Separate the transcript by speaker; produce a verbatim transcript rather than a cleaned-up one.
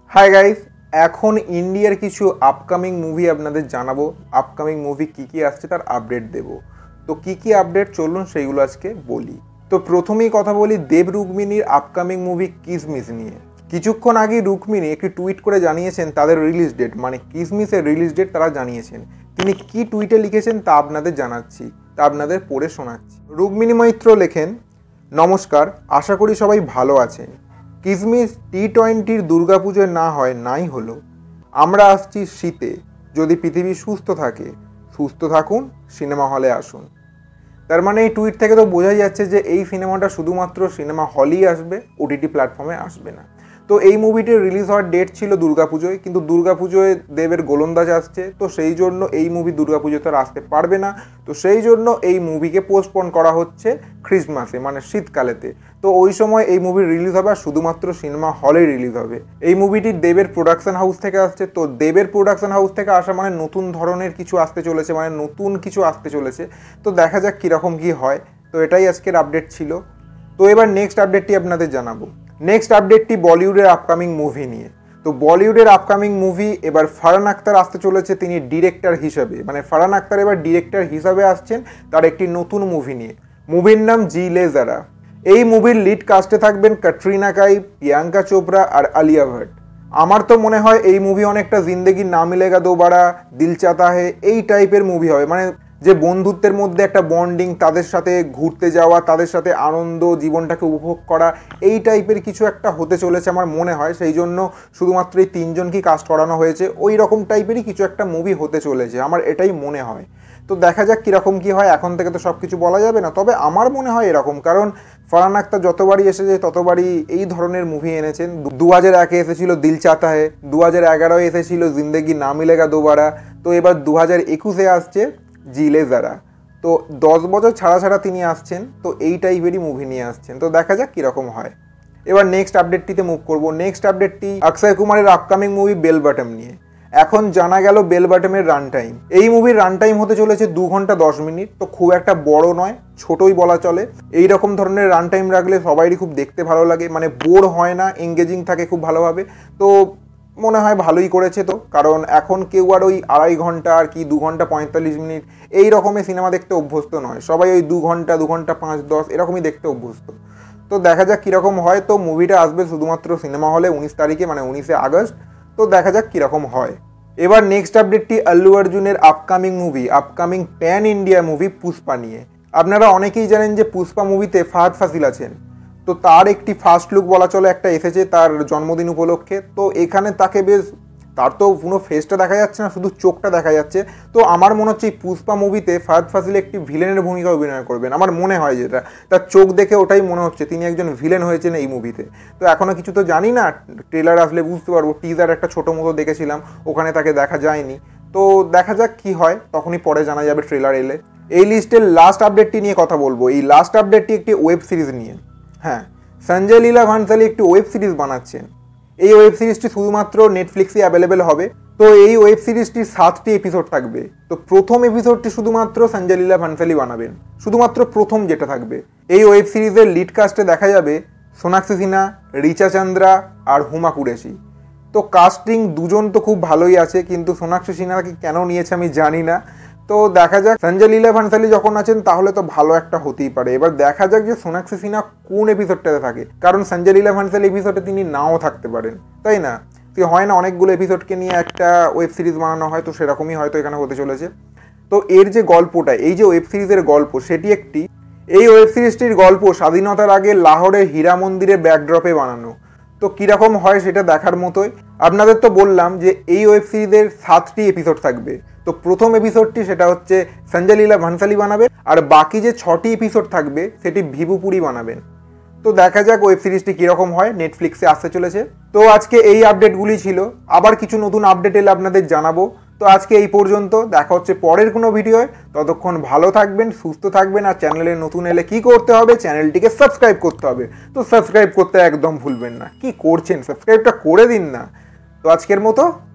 Speaker 1: Hi guys, এখন ইন্ডিয়ার কিছু আপকামিং মুভি আপনাদের জানাবো। আপকামিং মুভি কী কী আসছে তার আপডেট দেব। তো কী কী আপডেট চলুন সেইগুলো আজকে বলি। তো প্রথমেই কথা বলি দেব রুক্মিণীর আপকামিং মুভি কিসমিস নিয়ে। কিছুক্ষণ আগেই রুক্মিণী একটি টুইট করে জানিয়েছেন তাদের রিলিজ ডেট, মানে কিসমিসের রিলিজ ডেট তারা জানিয়েছেন। তিনি কি টুইটে লিখেছেন তা আপনাদের জানাচ্ছি, তা আপনাদের পড়ে শোনাচ্ছি। রুক্মিণী মৈত্র লেখেন, নমস্কার, আশা করি সবাই ভালো আছেন। কিসমিস টি টোয়েন্টির দুর্গাপুজোয় না হয় নাই হলো। আমরা আসছি শীতে, যদি পৃথিবী সুস্থ থাকে। সুস্থ থাকুন, সিনেমা হলে আসুন। তার মানে এই টুইট থেকে তো বোঝাই যাচ্ছে যে এই সিনেমাটা শুধুমাত্র সিনেমা হলেই আসবে, ওটিটি প্ল্যাটফর্মে আসবে না। তো এই মুভিটির রিলিজ হওয়ার ডেট ছিল দুর্গাপুজোয়, কিন্তু দুর্গাপুজোয় দেবের গোলন্দাজ আসছে, তো সেই জন্য এই মুভি দুর্গাপুজোতে আর আসতে পারবে না। তো সেই জন্য এই মুভিকে পোস্টপোন করা হচ্ছে ক্রিসমাসে, মানে শীতকালেতে। তো ওই সময় এই মুভি রিলিজ হবে আর শুধুমাত্র সিনেমা হলে রিলিজ হবে। এই মুভিটি দেবের প্রোডাকশন হাউস থেকে আসছে। তো দেবের প্রোডাকশন হাউস থেকে আসা মানে নতুন ধরনের কিছু আসতে চলেছে, মানে নতুন কিছু আসতে চলেছে। তো দেখা যাক কীরকম কী হয়। তো এটাই আজকের আপডেট ছিল। তো এবার নেক্সট আপডেটটি আপনাদের জানাবো। নেক্সট আপডেটটি বলিউডের আপকামিং মুভি নিয়ে। তো বলিউডের আপকামিং মুভি এবার ফারহান আখতার আসতে চলেছে তিনি ডিরেক্টর হিসাবে, মানে ফারহান আখতার এবার ডিরেক্টর হিসাবে আসছেন তার একটি নতুন মুভি নিয়ে। মুভির নাম জি লে জারা। এই মুভির লিড কাস্টে থাকবেন ক্যাটরিনা কাইফ, প্রিয়াঙ্কা চোপড়া আর আলিয়া ভাট। আমার তো মনে হয় এই মুভি অনেকটা জিন্দেগি না মিলেগা দোবারা, দিল চাহতা হে এই টাইপের মুভি হবে, মানে যে বন্ধুত্বের মধ্যে একটা বন্ডিং, তাদের সাথে ঘুরতে যাওয়া, তাদের সাথে আনন্দ, জীবনটাকে উপভোগ করা, এই টাইপের কিছু একটা হতে চলেছে আমার মনে হয়। সেই জন্য শুধুমাত্র এই তিনজনকেই কাস্ট করানো হয়েছে। ওই রকম টাইপেরই কিছু একটা মুভি হতে চলেছে, আমার এটাই মনে হয়। তো দেখা যাক কীরকম কী হয়। এখন থেকে তো সব কিছু বলা যাবে না, তবে আমার মনে হয় এরকম, কারণ ফারহান আখতার যতবারই এসেছে ততবারই এই ধরনের মুভি এনেছেন। দু হাজার একে এসেছিল দিল চাহতা হে, দু হাজার এগারোয় এসেছিল জিন্দেগি না মিলেগা দোবারা, তো এবার দু হাজার একুশে আসছে জি লে জারা। তো দশ বছর ছাড়া ছাড়া তিনি আসছেন, তো এই টাইপেরই মুভি নিয়ে আসছেন। তো দেখা যাক কীরকম হয়। এবার নেক্সট আপডেটটিতে মুভ করব। নেক্সট আপডেটটি অক্ষয় কুমারের আপকামিং মুভি বেল বটম নিয়ে। এখন জানা গেল বেল বটমের রান টাইম। এই মুভির রান টাইম হতে চলেছে দু ঘন্টা দশ মিনিট। তো খুব একটা বড় নয়, ছোটই বলা চলে। এই রকম ধরনের রান টাইম রাখলে সবাইরই খুব দেখতে ভালো লাগে, মানে বোর হয় না, এঙ্গেজিং থাকে খুব ভালোভাবে। তো মনে হয় ভালোই করেছে। তো কারণ এখন কেউ আর ওই আড়াই ঘন্টা আর কি দু ঘন্টা পঁয়তাল্লিশ মিনিট এই রকমের সিনেমা দেখতে অভ্যস্ত নয়। সবাই ওই দু ঘন্টা দু ঘন্টা পাঁচ দশ এরকমই দেখতে অভ্যস্ত। তো দেখা যাক কীরকম হয়। তো মুভিটা আসবে শুধুমাত্র সিনেমা হলে উনিশ তারিখে, মানে উনিশে আগস্ট। তো দেখা যাক কীরকম হয়। এবার নেক্সট আপডেটটি আল্লু অর্জুনের upcoming movie, upcoming pan India movie Pushpa নিয়ে। আপনারা অনেকেই জানেন যে পুষ্পা মুভিতে ফাহাদ ফাসিল আছেন। তো তার একটি ফার্স্ট লুক বলা চলে একটা এসেছে তার জন্মদিন উপলক্ষে। তো এখানে তাকে বেশ, তার তো পুরো ফেসটা দেখা যাচ্ছে না, শুধু চোখটা দেখা যাচ্ছে। তো আমার মনে হচ্ছে এই পুষ্পা মুভিতে ফাহাদ ফাসিল একটি ভিলেনের ভূমিকা অভিনয় করবেন, আমার মনে হয় যেটা। তার চোখ দেখে ওটাই মনে হচ্ছে তিনি একজন ভিলেন হয়েছেন এই মুভিতে। তো এখনও কিছু তো জানি না, ট্রেলার আসলে বুঝতে পারবো। টিজার একটা ছোটো মতো দেখেছিলাম, ওখানে তাকে দেখা যায়নি। তো দেখা যাক কি হয়, তখনই পরে জানা যাবে ট্রেলার এলে। এই লিস্টের লাস্ট আপডেটটি নিয়ে কথা বলবো। এই লাস্ট আপডেটটি একটি ওয়েব সিরিজ নিয়ে। হ্যাঁ, সঞ্জয় লীলা ভানসালি একটি ওয়েব সিরিজ বানাচ্ছেন। এই ওয়েব সিরিজটি শুধুমাত্র নেটফ্লিক্সে অ্যাভেলেবেল হবে। তো এই ওয়েব সিরিজটির সাতটি এপিসোড থাকবে। তো প্রথম এপিসোডটি শুধুমাত্র সঞ্জয় লীলা ভানসালি বানাবেন, শুধুমাত্র প্রথম যেটা থাকবে। এই ওয়েব সিরিজের লিড কাস্টে দেখা যাবে সোনাক্ষী সিনহা, রিচা চন্দ্রা আর হুমা কুরেশি। তো কাস্টিং দুজন তো খুব ভালোই আছে, কিন্তু সোনাক্ষী সিনহাকে কেন নিয়েছে আমি জানি না। তো দেখা যাক, সঞ্জয় লীলা ভানসালি যখন আছেন তাহলে তো ভালো একটা হতেই পারে। এবার দেখা যাক যে সোনাক্ষী সিনহা কোন এপিসোডটাতে থাকে, কারণ সঞ্জয় লীলা ভানসালি এপিসোডে তিনি নাও থাকতে পারেন, তাই না? তো হয় না অনেকগুলো এপিসোডকে নিয়ে একটা ওয়েব সিরিজ বানানো হয়, তো সেরকমই হয়তো এখানে হতে চলেছে। তো এর যে গল্পটা, এই যে ওয়েব সিরিজের গল্প, সেটি একটি, এই ওয়েব সিরিজটির গল্প স্বাধীনতার আগে লাহোরের হীরা মন্দিরের ব্যাকড্রপে বানানো। তো কীরকম হয় সেটা দেখার মতোই। আপনাদের তো বললাম যে এই ওয়েব সিরিজের সাতটি এপিসোড থাকবে। তো প্রথম এপিসোডটি সেটা হচ্ছে সঞ্জয় লীলা ভানসালি বানাবে, আর বাকি যে ছটি এপিসোড থাকবে সেটি ভিভুপুরি বানাবেন। তো দেখা যাক ওয়েব সিরিজটি কীরকম হয়, নেটফ্লিক্সে আসতে চলেছে। তো আজকে এই আপডেটগুলি ছিল, আবার কিছু নতুন আপডেট এলে আপনাদের জানাবো। তো আজকে এই পর্যন্ত, দেখা হচ্ছে পরের কোনো ভিডিওয়। ততক্ষণ ভালো থাকবেন, সুস্থ থাকবেন, আর চ্যানেলে নতুন এলে কি করতে হবে, চ্যানেলটিকে সাবস্ক্রাইব করতে হবে। তো সাবস্ক্রাইব করতে একদম ভুলবেন না। কি করছেন, সাবস্ক্রাইবটা করে দিন না। তো আজকের মতো